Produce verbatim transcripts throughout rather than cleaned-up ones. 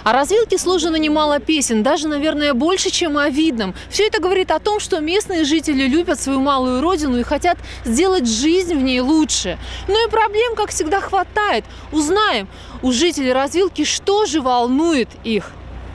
О развилке сложено немало песен, даже, наверное, больше, чем о Видном. Все это говорит о том, что местные жители любят свою малую родину и хотят сделать жизнь в ней лучше. Но и проблем, как всегда, хватает. Узнаем у жителей развилки, что же волнует их.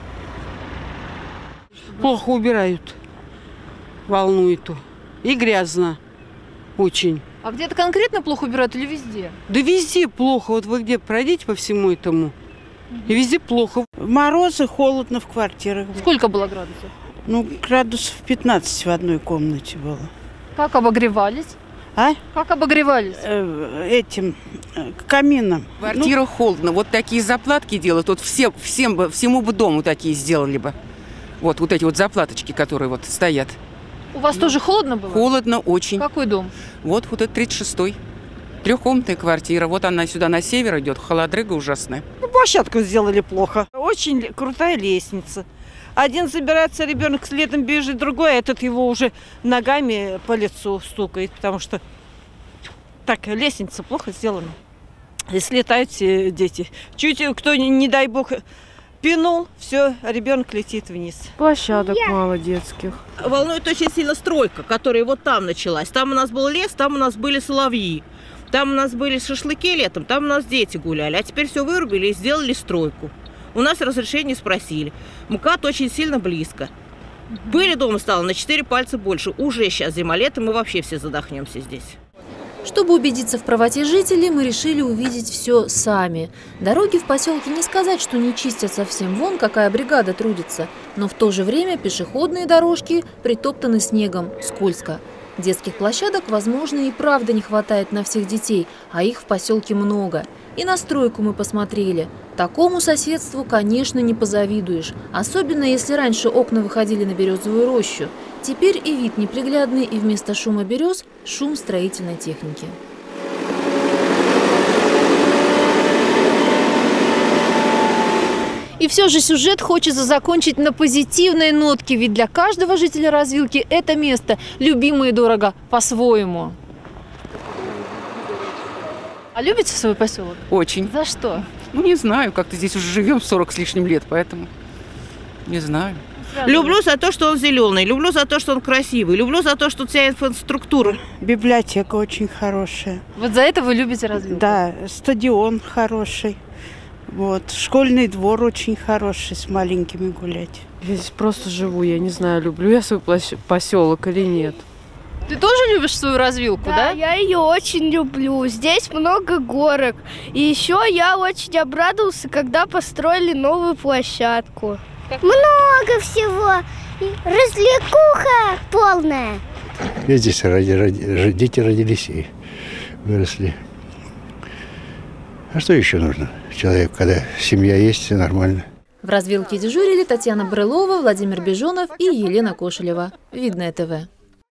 Плохо убирают, волнует. И грязно очень. А где-то конкретно плохо убирают или везде? Да везде плохо. Вот вы где пройдите по всему этому, и везде плохо. Морозы, холодно в квартирах. Сколько было градусов? Ну, градусов пятнадцать в одной комнате было. Как обогревались? А? Как обогревались? Э, этим, э, камином. В квартирах ну, холодно. Вот такие заплатки делают. Вот все, всем бы, всему бы дому такие сделали бы. Вот, вот эти вот заплаточки, которые вот стоят. У вас ну, тоже холодно было? Холодно очень. Какой дом? Вот, вот это тридцать шестой. Трехкомнатная квартира. Вот она сюда на север идет. Холодрыга ужасная. Ну, площадку сделали плохо. Очень крутая лестница. Один забирается, ребенок следом бежит, другой, а этот его уже ногами по лицу стукает, потому что так, лестница плохо сделана. И слетают все дети. Чуть кто, не дай бог, пинул, все, ребенок летит вниз. Площадок мало детских. Волнует очень сильно стройка, которая вот там началась. Там у нас был лес, там у нас были соловьи. Там у нас были шашлыки летом, там у нас дети гуляли. А теперь все вырубили и сделали стройку. У нас разрешение спросили. МКАД очень сильно близко. Пыли дома стало на четыре пальца больше. Уже сейчас зима-лето, мы вообще все задохнемся здесь. Чтобы убедиться в правоте жителей, мы решили увидеть все сами. Дороги в поселке не сказать, что не чистят совсем, вон какая бригада трудится. Но в то же время пешеходные дорожки притоптаны снегом, скользко. Детских площадок, возможно, и правда не хватает на всех детей, а их в поселке много. И на стройку мы посмотрели. Такому соседству, конечно, не позавидуешь. Особенно, если раньше окна выходили на березовую рощу. Теперь и вид неприглядный, и вместо шума берез – шум строительной техники. И все же сюжет хочется закончить на позитивной нотке, ведь для каждого жителя развилки это место любимо и дорого по-своему. А любите свой поселок? Очень. За что? Ну, не знаю, как-то здесь уже живем сорок с лишним лет, поэтому не знаю. Люблю за то, что он зеленый, люблю за то, что он красивый, люблю за то, что вся инфраструктура. Библиотека очень хорошая. Вот за это вы любите развилку? Да, стадион хороший. Вот, школьный двор очень хороший, с маленькими гулять. Я здесь просто живу, я не знаю, люблю я свой поселок или нет. Ты тоже любишь свою развилку, да? Да, я ее очень люблю. Здесь много горок. И еще я очень обрадовался, когда построили новую площадку. Много всего. Развлекуха полная. Я здесь ради, ради, дети родились и выросли. А что еще нужно человеку, когда семья есть, все нормально? В развилке дежурили Татьяна Брылова, Владимир Бежонов и Елена Кошелева. Видное ТВ.